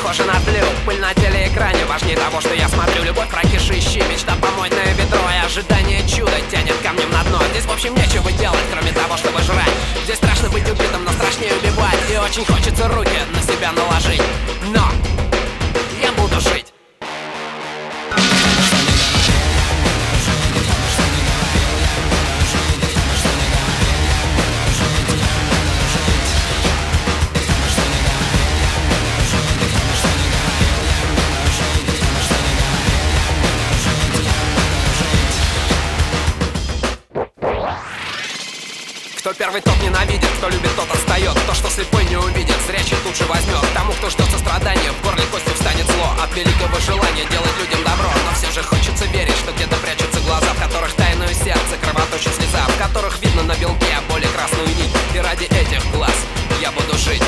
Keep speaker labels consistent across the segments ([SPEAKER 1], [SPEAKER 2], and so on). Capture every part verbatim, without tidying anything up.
[SPEAKER 1] похожа на тлю. Пыль на телеэкране важнее того, что я смотрю. Любовь, прокиши, ищи, мечта помочь на ведро. И ожидание чуда тянет камнем на дно. Здесь в общем нечего делать, кроме того, чтобы жрать. Здесь страшно быть убитым, но страшнее убивать. И очень хочется руки на себя наложить. Но я буду жить. Кто первый, тот ненавидит, кто любит, тот отстает. То, что слепой не увидит, зрячий тут же возьмет. Тому, кто ждет сострадания, в горле кости встанет зло от великого желания делать людям добро. Но все же хочется верить, что где-то прячутся глаза, в которых тайное сердце, кровоточит слеза, в которых видно на белке боли красную нить. И ради этих глаз я буду жить.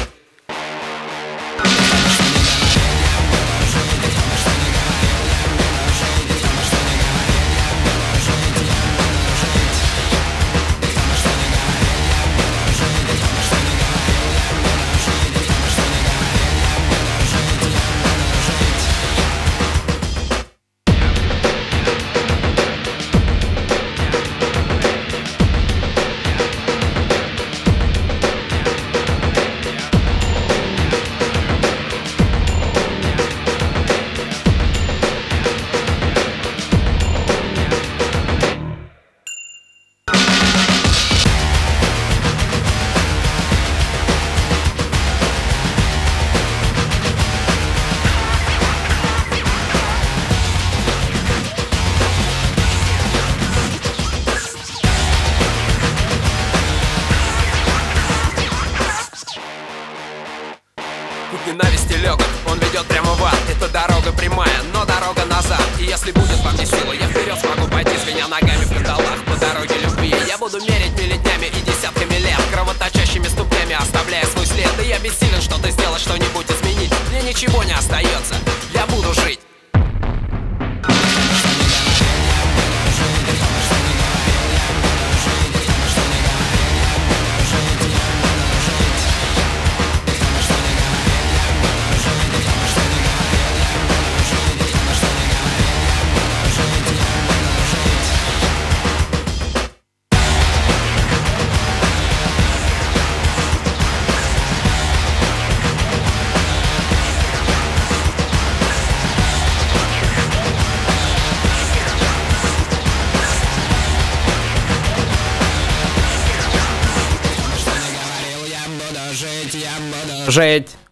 [SPEAKER 1] Путь ненависти легок, он ведет прямо в ад. Это дорога прямая, но дорога назад. И если будет во мне сила, я вперед смогу пойти, звеня ногами в кандалах по дороге любви. Я буду мерить миллетнями и десятками лет, кровоточащими ступнями оставляя свой след. И я бессилен что-то сделать, что-нибудь изменить. Мне ничего не остается, я буду жить.
[SPEAKER 2] Жить, я буду
[SPEAKER 1] Жить.